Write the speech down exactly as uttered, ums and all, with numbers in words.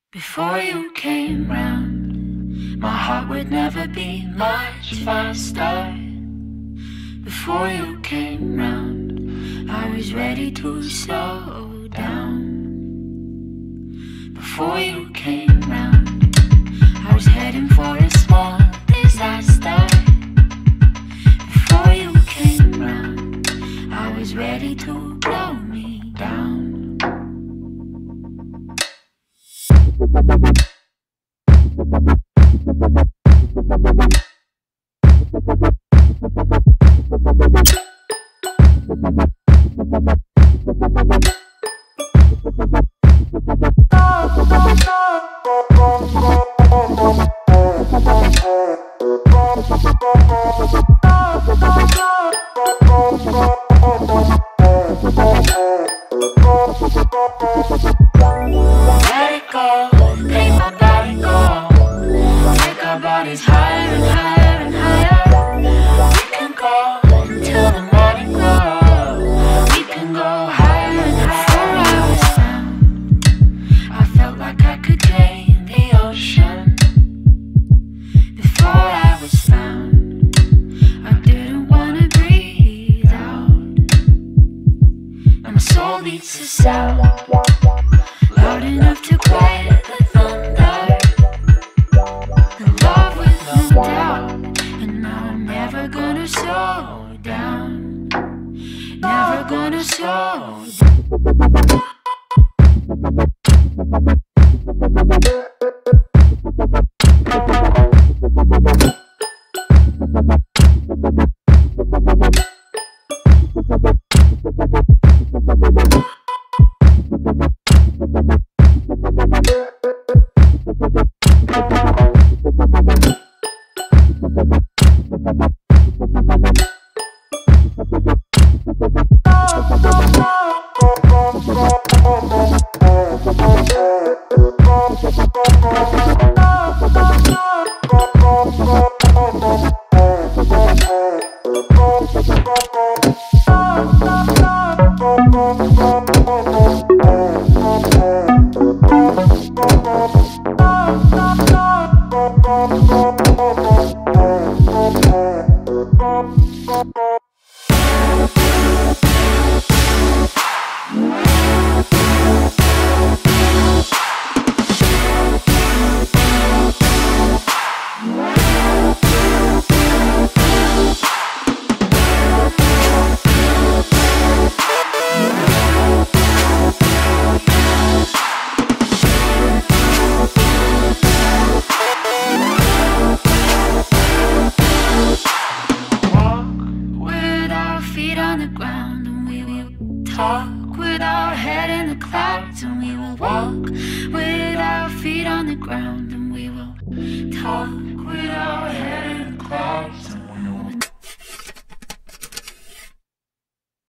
Before you came round, my heart would never beat much faster. Before you came round, I was ready to slow down. Before you came round, I was heading for a small disaster. Before you came round, I was ready to blow me down. Let it go, make my body go. Take our bodies higher and higher and higher. We can go until the morning glow. We can go higher and higher. Before I was found, I felt like I could drain the ocean. Before I was found, I didn't wanna breathe out. Now my soul beats a sound loud enough to quiet the thunder. In love with no doubt, and now I'm never gonna slow down. Never gonna slow down. Talk with our head in the clouds, and we will walk with our feet on the ground, and we will talk with our